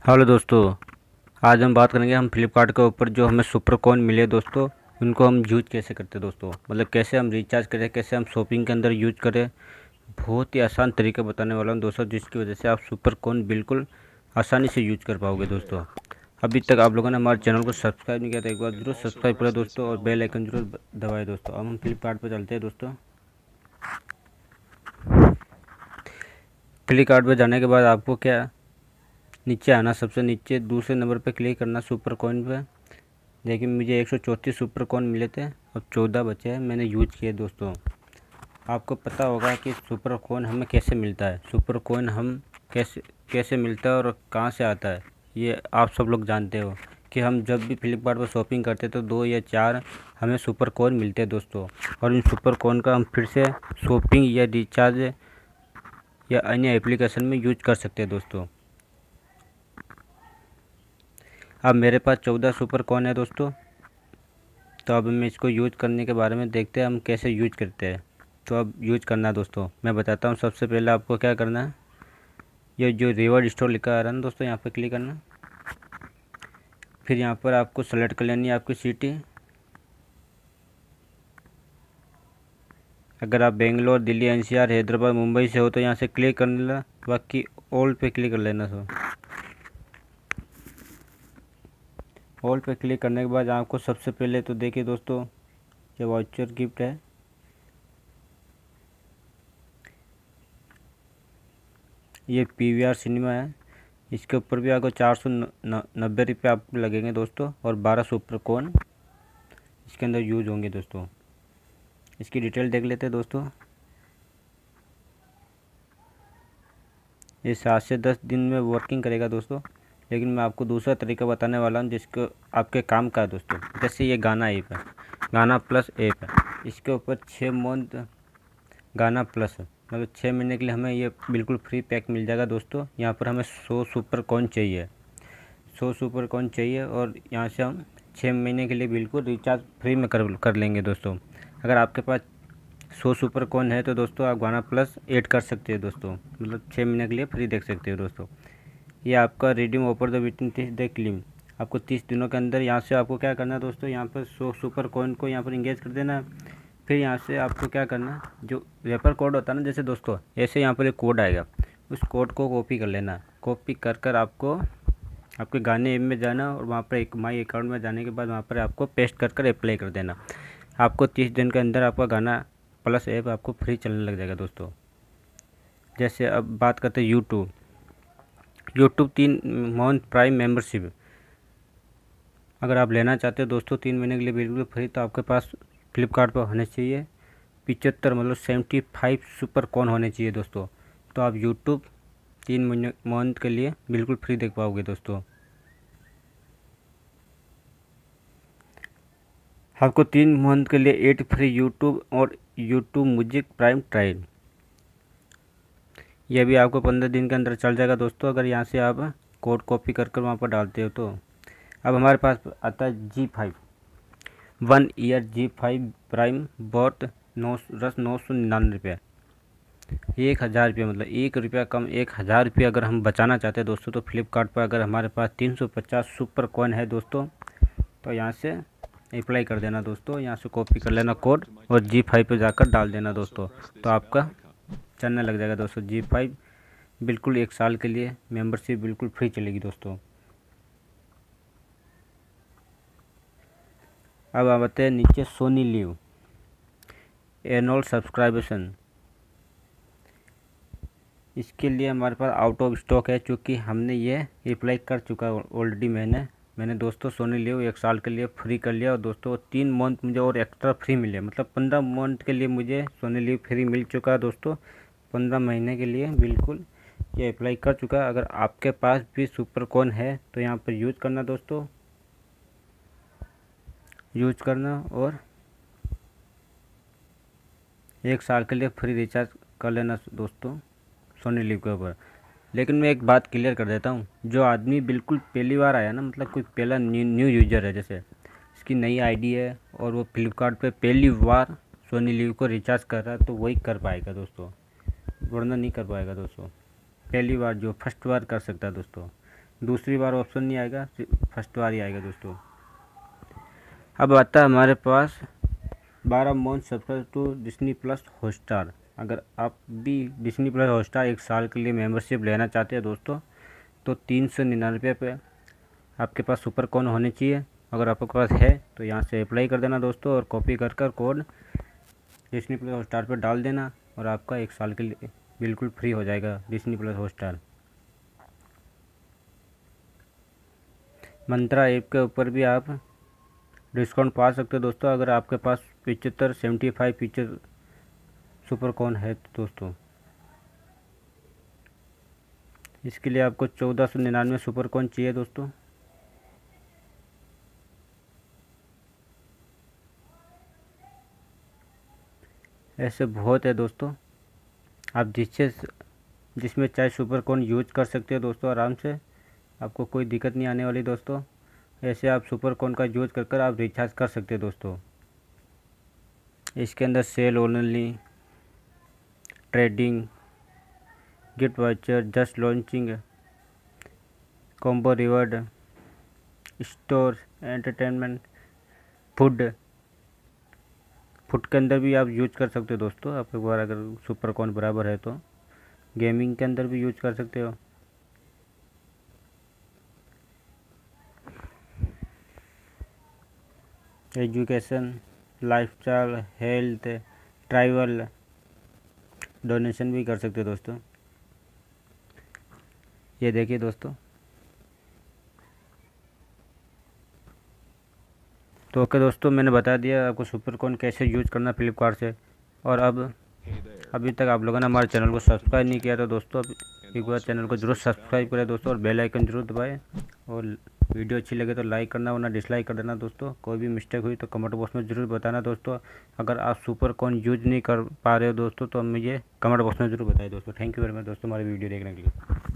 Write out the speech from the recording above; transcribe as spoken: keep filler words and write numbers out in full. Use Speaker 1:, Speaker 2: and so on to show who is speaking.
Speaker 1: Hello दोस्तों। आज हम बात करेंगे हम फ्लिपकार्ट के ऊपर जो हमें सुपर कॉइन मिले दोस्तों, उनको हम यूज कैसे करते हैं दोस्तों। मतलब कैसे हम रिचार्ज करें, कैसे हम शॉपिंग के अंदर यूज करें। बहुत ही आसान तरीका बताने वाला हूं दोस्तों, जिसकी वजह से आप सुपर कॉइन बिल्कुल आसानी से यूज कर पाओगे दोस्तों। अभी तक आप लोगों ने हमारे चैनल को सब्सक्राइब नहीं किया तो एक बार जरूर सब्सक्राइब करें दोस्तों, और बेल आइकन जरूर दबाएं दोस्तों। अब हम फ्लिपकार्ट पर चलते हैं दोस्तों। फ्लिपकार्ट पर जाने के बाद आपको क्या नीचे आना, सबसे नीचे दूसरे नंबर पे क्लिक करना सुपर कॉइन पे। देखिए मुझे एक सौ चौंतीस सुपर कॉइन मिले थे और चौदह बचे हैं, मैंने यूज किए दोस्तों। आपको पता होगा कि सुपर कॉइन हमें कैसे मिलता है, सुपर कॉइन हम कैसे कैसे मिलता है और कहाँ से आता है, ये आप सब लोग जानते हो कि हम जब भी फ्लिपकार्ट पर शॉपिंग करते तो दो या चार हमें सुपर कॉइन मिलते हैं दोस्तों। और इन सुपर कॉइन का हम फिर से शॉपिंग या रिचार्ज या अन्य एप्लीकेशन में यूज कर सकते हैं दोस्तों। अब मेरे पास चौदह सुपर कॉइन है दोस्तों, तो अब हम इसको यूज करने के बारे में देखते हैं हम कैसे यूज करते हैं। तो अब यूज करना है दोस्तों, मैं बताता हूँ। सबसे पहले आपको क्या करना है, ये जो रिवॉर्ड स्टोर लिखा आ रहा है ना दोस्तों, यहाँ पर क्लिक करना। फिर यहाँ पर आपको सेलेक्ट कर लेनी है आपकी सिटी। अगर आप बेंगलोर, दिल्ली, एनसीआर, हैदराबाद, मुंबई से हो तो यहाँ से क्लिक कर लेना, बाकी ऑल पे क्लिक कर लेना। सो ऑल पे क्लिक करने के बाद आपको सबसे पहले तो देखिए दोस्तों, ये वाउचर गिफ्ट है। ये पीवीआर सिनेमा है, इसके ऊपर भी आपको चार सौ नब्बे रुपये आपको लगेंगे दोस्तों, और बारह सुपर कॉइन इसके अंदर यूज होंगे दोस्तों। इसकी डिटेल देख लेते हैं दोस्तों। ये सात से दस दिन में वर्किंग करेगा दोस्तों, लेकिन मैं आपको दूसरा तरीका बताने वाला हूँ जिसको आपके काम का है दोस्तों। जैसे ये गाना ऐप है, गाना प्लस ऐप है, इसके ऊपर छः मंथ गाना प्लस है, मतलब छः महीने के लिए हमें ये बिल्कुल फ्री पैक मिल जाएगा दोस्तों। यहाँ पर हमें सौ सुपर कॉइन चाहिए, सौ सुपर कॉइन चाहिए, और यहाँ से हम छः महीने के लिए बिल्कुल रिचार्ज फ्री में कर कर लेंगे दोस्तों। अगर आपके पास सौ सुपर कॉइन है तो दोस्तों आप गाना प्लस ऐड कर सकते हो दोस्तों, मतलब छः महीने के लिए फ्री देख सकते हो दोस्तों। ये आपका रिडीम ऑफर द विटिन तीस डे क्लीम, आपको तीस दिनों के अंदर यहाँ से आपको क्या करना है दोस्तों, यहाँ पर सौ सुपर कॉइन को यहाँ पर इंगेज कर देना है। फिर यहाँ से आपको क्या करना है, जो रेफर कोड होता है ना जैसे दोस्तों, ऐसे यहाँ पर एक कोड आएगा, उस कोड को कॉपी कर लेना। कॉपी कर कर आपको आपके गाने ऐप में जाना, और वहाँ पर एक माई अकाउंट में जाने के बाद वहाँ पर आपको पेस्ट कर कर अप्लाई कर देना। आपको तीस दिन के अंदर आपका गाना प्लस ऐप आपको फ्री चलने लग जाएगा दोस्तों। जैसे अब बात करते हैं यूट्यूब। यूट्यूब तीन मंथ प्राइम मेंबरशिप अगर आप लेना चाहते हो दोस्तों तीन महीने के लिए बिल्कुल फ्री, तो आपके पास फ्लिपकार्ट पर होने चाहिए पिचहत्तर मतलब सेवेंटी फाइव सुपर कॉइन होने चाहिए दोस्तों। तो आप यूट्यूब तीन महीने मंथ के लिए बिल्कुल फ्री देख पाओगे दोस्तों। आपको तीन मंथ के लिए एट फ्री यूट्यूब और यूट्यूब म्यूजिक प्राइम ट्रायल, यह भी आपको पंद्रह दिन के अंदर चल जाएगा दोस्तों, अगर यहाँ से आप कोड कॉपी कर कर वहाँ पर डालते हो तो। अब हमारे पास आता है Zee five one year Zee five prime बॉट नौ रस नौ सौ निन्यानवे रुपये, एक हज़ार रुपये मतलब एक रुपया कम, एक हज़ार रुपये अगर हम बचाना चाहते हैं दोस्तों, तो फ्लिपकार्ट पर अगर हमारे पास तीन सौ पचास सुपर कॉइन है दोस्तों, तो यहाँ से अप्लाई कर देना दोस्तों। यहाँ से कॉपी कर लेना कोड और जी फाइव पर जाकर डाल देना दोस्तों, तो आपका चलने लग जाएगा दोस्तों। जी फाइव बिल्कुल एक साल के लिए मेंबरशिप बिल्कुल फ्री चलेगी दोस्तों। अब आप आते हैं नीचे सोनी लिव एनुअल सब्सक्रिप्शन। इसके लिए हमारे पास आउट ऑफ स्टॉक है, क्योंकि हमने ये अप्लाई कर चुका है ऑलरेडी। मैंने मैंने दोस्तों सोनी लिव एक साल के लिए फ्री कर लिया, और दोस्तों तीन मंथ मुझे और एक्स्ट्रा फ्री मिले, मतलब पंद्रह मंथ के लिए मुझे सोनी लिव फ्री मिल चुका है दोस्तों। पंद्रह महीने के लिए बिल्कुल ये अप्लाई कर चुका है। अगर आपके पास भी सुपर कॉइन है तो यहाँ पर यूज करना दोस्तों, यूज करना, और एक साल के लिए फ्री रिचार्ज कर लेना दोस्तों सोनी लिव के ऊपर। लेकिन मैं एक बात क्लियर कर देता हूँ, जो आदमी बिल्कुल पहली बार आया ना, मतलब कोई पहला न्यू न्यू यूजर है, जैसे इसकी नई आईडी है और वो फ्लिपकार्ट पे पहली बार सोनी लिव को रिचार्ज कर रहा है, तो वही कर पाएगा दोस्तों, वरना नहीं कर पाएगा दोस्तों। पहली बार जो फर्स्ट बार कर सकता है दोस्तों। दूसरी बार ऑप्शन नहीं आएगा, फर्स्ट बार ही आएगा दोस्तों। अब आता है हमारे पास बारह month subscribe to Disney plus Hotstar. अगर आप भी डिस्नी प्लस हॉटस्टार एक साल के लिए मेंबरशिप लेना चाहते हैं दोस्तों, तो तीन सौ निन्यानवे पे आपके पास सुपर कॉइन होने चाहिए। अगर आपके पास है तो यहाँ से अप्लाई कर देना दोस्तों, और कॉपी कर कर कोड डिस्नी प्लस हॉटस्टार पर डाल देना, और आपका एक साल के लिए बिल्कुल फ्री हो जाएगा Disney plus Hotstar. Myntra app के ऊपर भी आप डिस्काउंट पा सकते हो दोस्तों, अगर आपके पास पिचहत्तर seventy five feature super coin है तो दोस्तों। इसके लिए आपको चौदह सौ निन्यानवे सुपर कॉइन चाहिए दोस्तों। ऐसे बहुत है दोस्तों, आप जिससे जिसमें चाहे सुपर कॉइन यूज कर सकते हो दोस्तों आराम से, आपको कोई दिक्कत नहीं आने वाली दोस्तों। ऐसे आप सुपर कॉइन का यूज कर कर आप रिचार्ज कर सकते हो दोस्तों। इसके अंदर sale only, trading, gift voucher, just launching, combo reward, store, entertainment, food food के अंदर भी आप यूज कर सकते हो दोस्तों। आप एक बार अगर सुपर कॉइन बराबर है तो गेमिंग के अंदर भी यूज कर सकते हो। Education, lifestyle, health, travel, donation भी कर सकते हो दोस्तों। ये देखिए दोस्तों, तो ओके दोस्तों, मैंने बता दिया आपको सुपर कॉइन कैसे यूज करना फ्लिपकार्ट से। और अब अभी तक आप लोगों ने हमारे चैनल को सब्सक्राइब नहीं किया तो दोस्तों अब एक बार चैनल को जरूर सब्सक्राइब करें दोस्तों, और बेल आइकन जरूर दबाएं। और वीडियो अच्छी लगे तो लाइक करना, वरना डिसलाइक कर देना दोस्तों। कोई भी मिस्टेक हुई तो कमेंट बॉक्स में ज़रूर बताना दोस्तों। अगर आप सुपर कॉइन यूज नहीं कर पा रहे हो दोस्तों तो मुझे कमेंट बॉक्स में ज़रूर बताएं दोस्तों। थैंक यू वेरी मच दोस्तों हमारी वीडियो देखने के लिए।